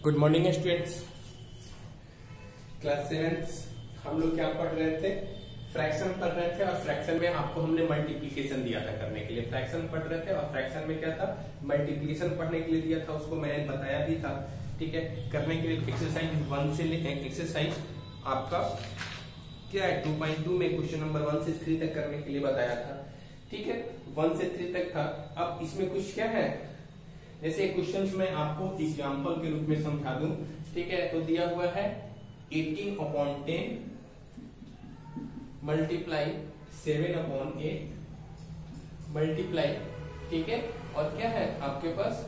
Good morning students. Class 7 हम लोग क्या पढ़ रहे थे? फ्रैक्शन पढ़ रहे थे और फ्रैक्शन में आपको हमने मल्टीप्लिकेशन दिया था करने के लिए। फ्रैक्शन पढ़ रहे थे और फ्रैक्शन में क्या था, मल्टीप्लिकेशन पढ़ने के लिए दिया था, उसको मैंने बताया भी था। ठीक है, करने के लिए एक्सरसाइज 1 से लेके एक्सरसाइज आपका क्या है 2.2 में क्वेश्चन नंबर 1 से 3 तक करने के लिए बताया था। ठीक है, 1 से 3 तक था। अब इसमें कुछ क्या है, जैसे क्वेश्चन में आपको एग्जाम्पल के रूप में समझा दूं। ठीक है, तो दिया हुआ है 18/10 मल्टीप्लाई 7/8 मल्टीप्लाई, ठीक है, और क्या है आपके पास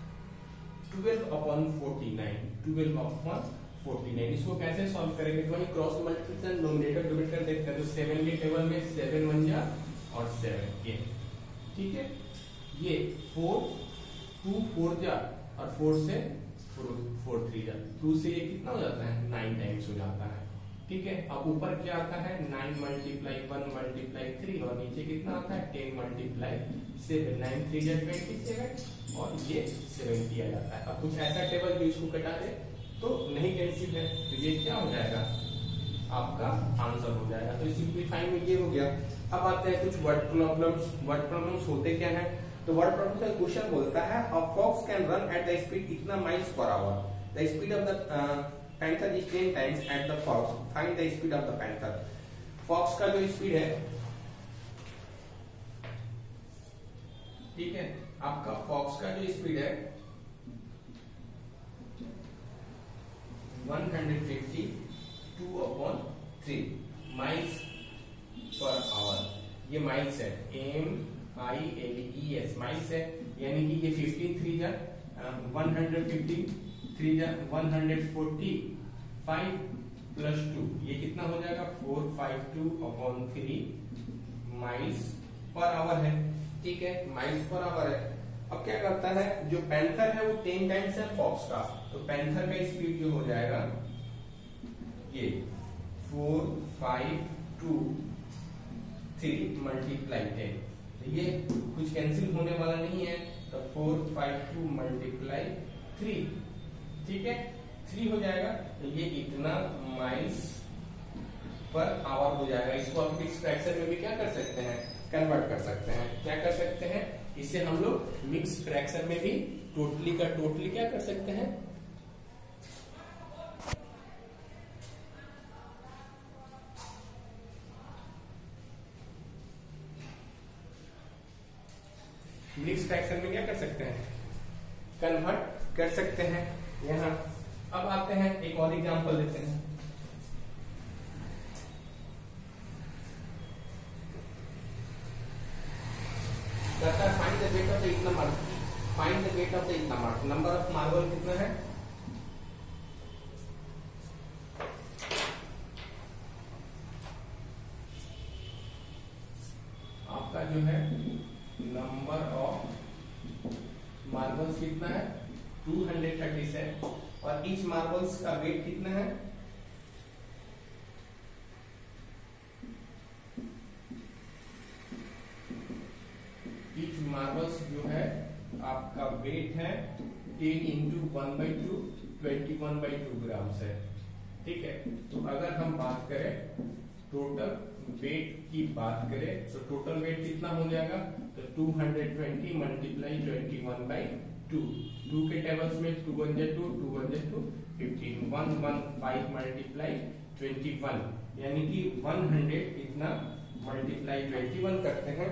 12/49 इसको कैसे सॉल्व करेंगे? तो वही क्रॉस मल्टीप्लिकेशन नोमिनेटर डिनोमिनेटर देखते हैं। तो 7 के टेबल में 7 1 जा और 7 ये, ठीक है, ये 4 2 4 जा और 4 से 4 3 जा, 2 से ये कितना हो जाता है 9 टाइम्स हो जाता है। ठीक है, अब ऊपर क्या आता है 9 मल्टीप्लाई 1 मल्टीप्लाई 3 और नीचे कितना आता है 10 मल्टीप्लाई 7, 9 3 जा 27 और ये 70 आ जाता है। अब कुछ ऐसा टेबल जो इसको कटा दे तो नहीं कैंसिल है, तो ये क्या हो जाएगा आपका आंसर हो जाएगा। तो सिंप्लीफाइंग में ये हो गया। अब आते हैं कुछ वर्ड प्रॉब्लम्स। वर्ड प्रॉब्लम्स होते क्या है, तो वर्ड प्रॉब्लम का क्वेश्चन बोलता है a fox can run at the speed इतना miles per hour, the speed of the panther is 10 times at the fox, find the speed of the panther. Fox का जो स्पीड है, ठीक है, आपका फॉक्स का जो स्पीड है 152/3 माइल्स पर आवर। ये माइल्स है, MILES माइल्स है, यानी कि ये 15 3 जा 115 3 जा 145 प्लस 2, ये कितना हो जाएगा 452/3 माइल्स पर आवर है। ठीक है, माइल्स पर आवर है। अब क्या करता है, जो पैंथर है वो 10 टाइम्स है फॉक्स का, तो पैंथर का स्पीड जो हो जाएगा ये 4 5 2 3 मल्टीप्लाई 10, ये कुछ कैंसिल होने वाला नहीं है, तो 4 5 2 मल्टीप्लाई 3, ठीक है 3 हो जाएगा, तो ये इतना माइल्स पर आवर हो जाएगा। इसको आप मिक्स फ्रैक्शन में भी क्या कर सकते हैं, कन्वर्ट कर सकते हैं। क्या कर सकते हैं, इसे हम लोग मिक्स फ्रैक्शन में भी टोटली का टोटली क्या कर सकते हैं, मिक्स फ्रैक्शन में क्या कर सकते हैं, कन्वर्ट कर सकते हैं यहां। अब आते हैं एक और एग्जांपल लेते हैं। Find the weight of the it number, find the weight of the it number, number of marble कितना है, आपका जो है नंबर ऑफ मार्बल्स कितना है 230 है, और ईच मार्बल्स का वेट कितना है, ईच मार्बल्स जो है आपका वेट है 10 इंटू 1/2 21/2 ग्राम्स है। ठीक है, तो अगर हम बात करें टोटल वेट की बात करें तो टोटल वेट कितना हो जाएगा, तो 220 मल्टीप्लाई 21/2, 2 के टेबल्स में 2 1 जा 2 2 1 जा 2 15 115 मल्टीप्लाई 21, यानी कि 100 इतना मल्टीप्लाई 21 करते हैं,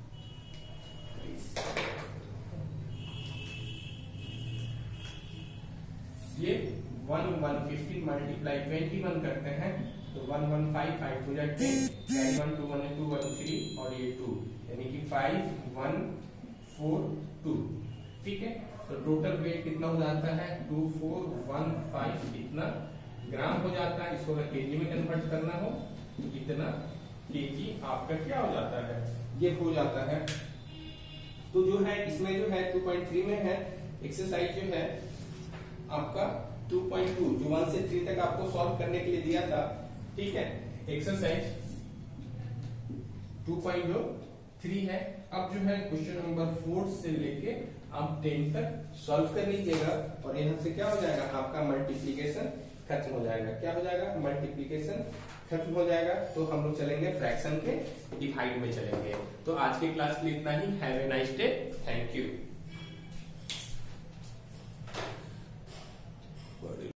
ये 115 मल्टीप्लाई 21 करते हैं, तो 115 5 2 जा 10, 1 2 1 2 1 3 और ये 2, यानी कि 5 1 4 2। ठीक है, तो टोटल वेट कितना हो जाता है 2415 इतना ग्राम हो जाता है। इसको अगर केजी में कन्वर्ट करना हो तो इतना केजी आपका क्या हो जाता है, ये हो जाता है। तो जो है इसमें जो है 2.3 में है एक्सरसाइज जो है आपका 2.2 जो 1 से 3 तक आपको सॉल्व करने के लिए दिया था। ठीक है, एक्सरसाइज 2.3 है। अब जो है क्वेश्चन नंबर 4 से लेके आप 10 तक सॉल्व कर लीजिएगा और यहाँ से क्या हो जाएगा, आपका मल्टीप्लीकेशन खत्म हो जाएगा। क्या हो जाएगा, मल्टीप्लीकेशन खत्म हो जाएगा। तो हम लोग चलेंगे फ्रैक्शन के डिवाइड में चलेंगे। तो आज की क्लास के लिए इतना ही। Have a nice day, thank you.